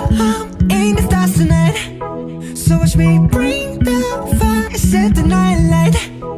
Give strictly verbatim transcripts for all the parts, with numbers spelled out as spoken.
I'm in the stars tonight, so watch me bring the fire, set the night light.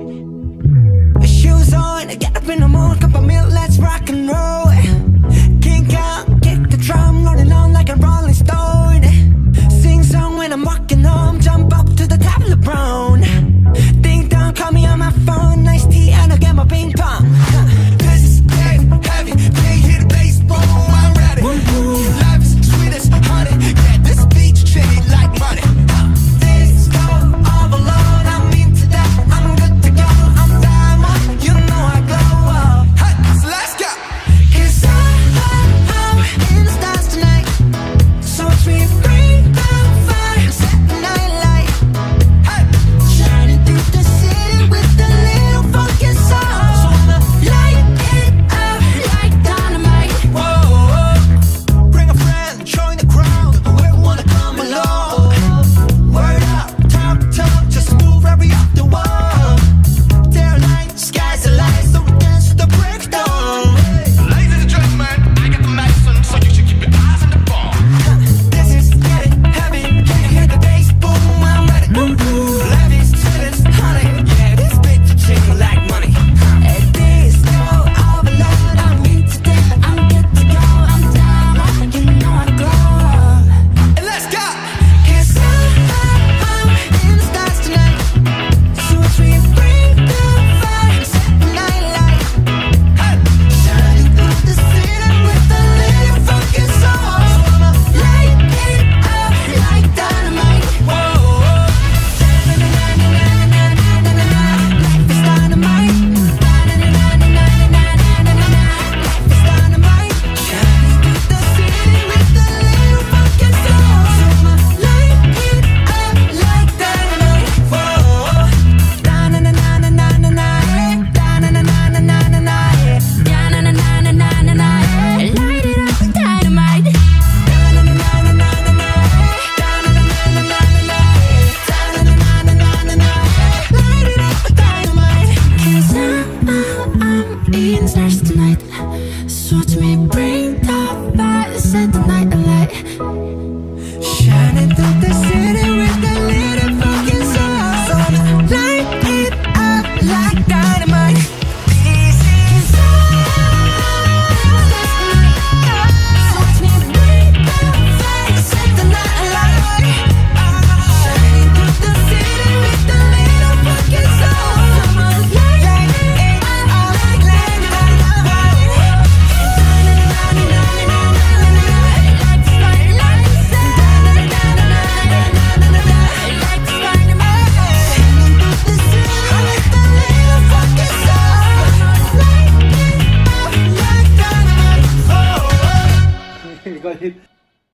Shoes on, get up in the mood, cup of milk, let's rock and roll. Kick out, kick the drum, rolling on like a rolling stone. Sing song when I'm walking home, jump up to the top of the brown. Ding dong, call me on my phone, nice tea and I'll get my ping pong. This is getting heavy, can't hear the bass, boom, I'm ready. Life is sweet as honey, yeah, this beach treated like money. This go all alone, I'm into that, I'm good to go, I'm diamond, you know I glow. Hey, so let's go. Cause I, I'm in the stars tonight, so watch me bring the fire, set the night light. Hey, shining through the city with a little funky soul. So I'ma light it up like dynamite. Whoa, bring a friend, join the crowd, whoever wanna come along. Word up, talk, talk, just move right up the wall. Day or night, sky's the light, so we dance to the break of dawn. Ladies and gentlemen, I got the medicine, so you should keep your eyes on the ball. This is getting heavy, can you hear the bass? Boom, I'm ready. Life is sweet as honey, yeah, this bitch treating like money. Hey, this go all alone, I'm into that, I'm good to go, I'm down, you know I glow. And let's go. Cause I, I'm in the stars tonight, so watch me bring the fire, set the night light. Hey, Shining through the city with a little funky soul. So I'ma light it up like dynamite. whoa, Life is dynamite. Life is dynamite. Shining through the city with a little funky soul. So I'ma light it up like dynamite. Whoa. Da-na-na-na-na-na-na-na. Da-na-na-na-na-na-na. Da-na-na-na-na-na-na. Light it up like dynamite. Da-na-na-na-na-na-na. Da-na-na-na-na-na-na. Da-na-na-na-na-na-na. Light it up like dynamite. 'Cause I'm, I'm in the stars tonight, so watch me bring the fire, set the night alight. Shining through the city with a little funky soul. So I'ma light it up like dynamite. This is so watch me bring the fire, set the night alight. Shining through the city with a little funky soul. So I'ma light it up like dynamite. Go ahead.